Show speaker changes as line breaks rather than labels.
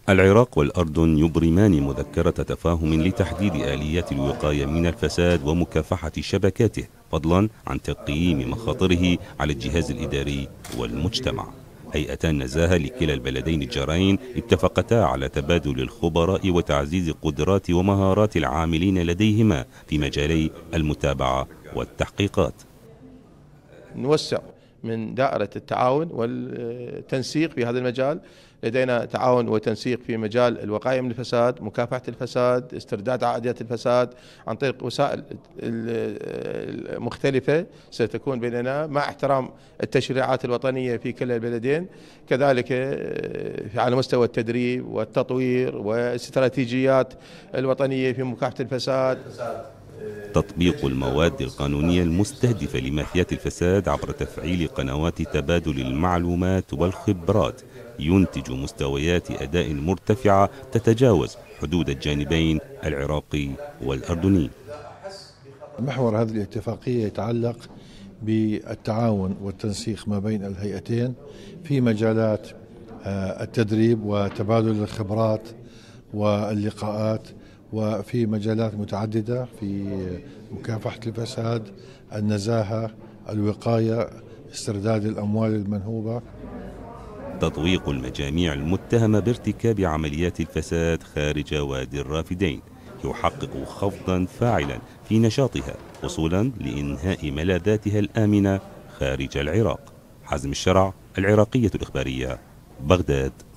العراق والأردن يبرمان مذكرة تفاهم لتحديد آليات الوقاية من الفساد ومكافحة شبكاته، فضلا عن تقييم مخاطره على الجهاز الإداري والمجتمع. هيئتا النزاهة لكلا البلدين الجارين اتفقتا على تبادل الخبراء وتعزيز قدرات ومهارات العاملين لديهما في مجالي المتابعة والتحقيقات.
نوسع من دائرة التعاون والتنسيق في هذا المجال. لدينا تعاون وتنسيق في مجال الوقاية من الفساد، مكافحة الفساد، استرداد عائدات الفساد عن طريق وسائل مختلفة ستكون بيننا مع احترام التشريعات الوطنية في كلا البلدين، كذلك على مستوى التدريب والتطوير والاستراتيجيات الوطنية في مكافحة الفساد.
تطبيق المواد القانونية المستهدفة لمافيا الفساد عبر تفعيل قنوات تبادل المعلومات والخبرات ينتج مستويات أداء مرتفعة تتجاوز حدود الجانبين العراقي والأردني.
محور هذه الاتفاقية يتعلق بالتعاون والتنسيق ما بين الهيئتين في مجالات التدريب وتبادل الخبرات واللقاءات، وفي مجالات متعددة في مكافحة الفساد، النزاهة، الوقاية، استرداد الأموال المنهوبة.
تطويق المجاميع المتهمة بارتكاب عمليات الفساد خارج وادي الرافدين يحقق خفضا فاعلا في نشاطها وصولا لإنهاء ملاذاتها الآمنة خارج العراق. حازم الشرع، العراقية الإخبارية، بغداد.